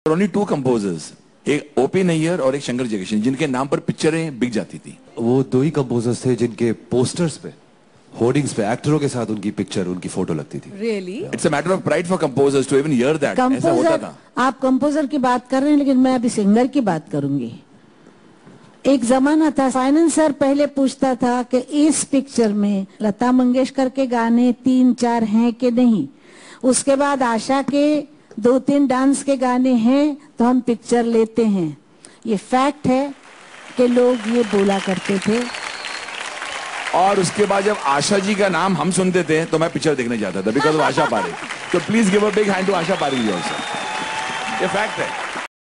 Only two composers, एक O P N और एक शंकर जयकिशन, जिनके नाम पर पिक्चरें बिक जाती थी। वो दो ही कंपोजर्स थे जिनके पोस्टर्स पे, होर्डिंग्स पे एक्टरों के साथ उनकी पिक्चर, उनकी फोटो लगती थी। Really? It's a matter of pride for composers to even hear that. ऐसा होता था। आप कंपोजर की बात कर रहे हैं, लेकिन मैं अभी सिंगर की बात करूंगी। एक जमाना था, फाइनेंसर पहले पूछता था कि इस पिक्चर में लता मंगेशकर के गाने 3-4 हैं कि नहीं। उसके बाद आशा के 2-3 डांस के गाने हैं तो हम पिक्चर लेते हैं। ये फैक्ट है कि लोग ये बोला करते थे। और उसके बाद जब आशा जी का नाम हम सुनते थे तो मैं पिक्चर देखने जाता था, बिकॉज ऑफ आशा पारेख। तो please give a big hand to Asha Parekh ji also. ये फैक्ट है।